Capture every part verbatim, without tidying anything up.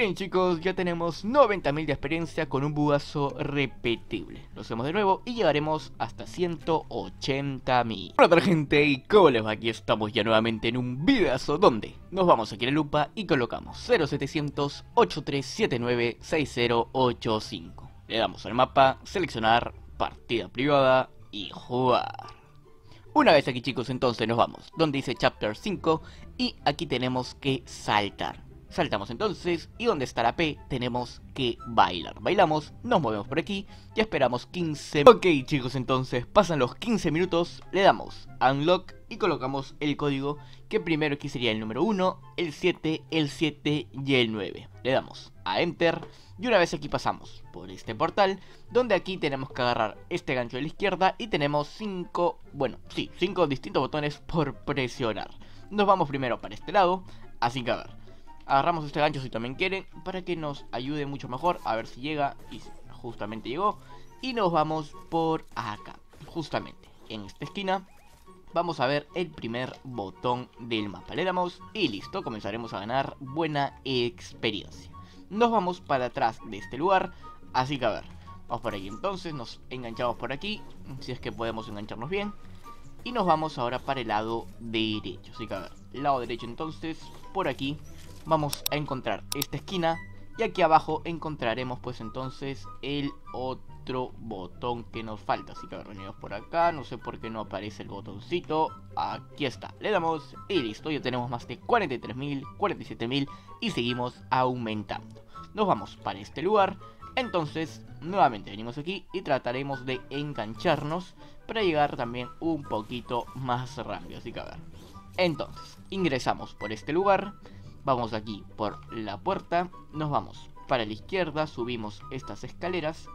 Bien chicos, ya tenemos noventa mil de experiencia con un bugazo repetible. Lo hacemos de nuevo y llegaremos hasta ciento ochenta mil. Hola tal gente, y ¿cómo les va? Aquí estamos ya nuevamente en un videazo donde nos vamos aquí a la lupa y colocamos cero setecientos, ochenta y tres setenta y nueve, sesenta ochenta y cinco. Le damos al mapa, seleccionar, partida privada y jugar. Una vez aquí chicos, entonces nos vamos donde dice Chapter cinco y aquí tenemos que saltar. Saltamos entonces y donde está la P tenemos que bailar. Bailamos, nos movemos por aquí y esperamos quince. Ok chicos, entonces pasan los quince minutos, le damos a Unlock y colocamos el código que primero aquí sería el número uno, el siete, el siete y el nueve. Le damos a Enter y una vez aquí pasamos por este portal donde aquí tenemos que agarrar este gancho de la izquierda y tenemos cinco, bueno, sí, cinco distintos botones por presionar. Nos vamos primero para este lado, así que a ver. Agarramos este gancho si también quieren, para que nos ayude mucho mejor. A ver si llega, y justamente llegó. Y nos vamos por acá, justamente en esta esquina. Vamos a ver el primer botón del mapa. Le damos y listo, comenzaremos a ganar buena experiencia. Nos vamos para atrás de este lugar, así que a ver, vamos por aquí entonces, nos enganchamos por aquí, si es que podemos engancharnos bien. Y nos vamos ahora para el lado derecho, así que a ver, lado derecho entonces, por aquí vamos a encontrar esta esquina y aquí abajo encontraremos pues entonces el otro botón que nos falta. Así que a ver, venimos por acá, no sé por qué no aparece el botoncito, aquí está, le damos y listo, ya tenemos más de cuarenta y tres mil, cuarenta y siete mil y seguimos aumentando. Nos vamos para este lugar, entonces nuevamente venimos aquí y trataremos de engancharnos para llegar también un poquito más rápido. Así que a ver, entonces ingresamos por este lugar. Vamos aquí por la puerta, nos vamos para la izquierda, subimos estas escaleras.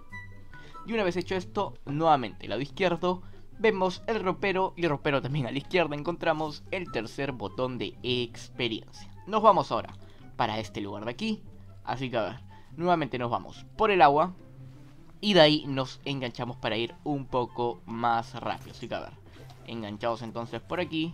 Y una vez hecho esto, nuevamente al lado izquierdo, vemos el ropero y el ropero también a la izquierda encontramos el tercer botón de experiencia. Nos vamos ahora para este lugar de aquí, así que a ver, nuevamente nos vamos por el agua. Y de ahí nos enganchamos para ir un poco más rápido, así que a ver, enganchados entonces por aquí.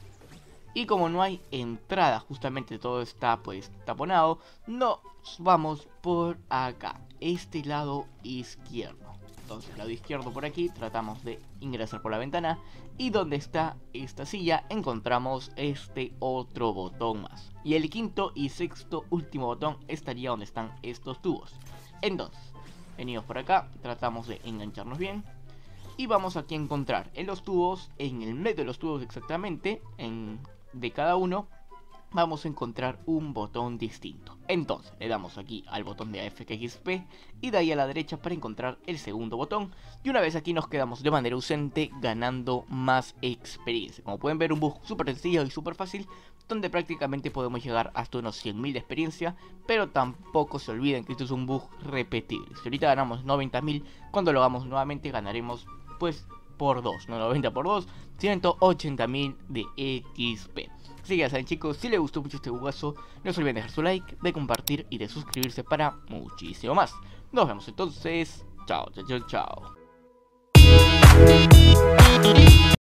Y como no hay entrada, justamente todo está pues taponado, nos vamos por acá, este lado izquierdo. Entonces lado izquierdo por aquí, tratamos de ingresar por la ventana. Y donde está esta silla encontramos este otro botón más. Y el quinto y sexto último botón estaría donde están estos tubos. Entonces, venimos por acá, tratamos de engancharnos bien. Y vamos aquí a encontrar en los tubos, en el medio de los tubos exactamente, en... de cada uno vamos a encontrar un botón distinto. Entonces le damos aquí al botón de A F K X P y de ahí a la derecha para encontrar el segundo botón. Y una vez aquí nos quedamos de manera ausente ganando más experiencia. Como pueden ver, un bug súper sencillo y súper fácil, donde prácticamente podemos llegar hasta unos cien mil de experiencia. Pero tampoco se olviden que esto es un bug repetible. Si ahorita ganamos noventa mil, cuando lo hagamos nuevamente ganaremos pues por dos, no noventa por dos, ciento ochenta mil de X P. Así que ya saben chicos, si les gustó mucho este bugazo, no se olviden de dejar su like, de compartir y de suscribirse para muchísimo más. Nos vemos entonces, chao, chao, chao, chao.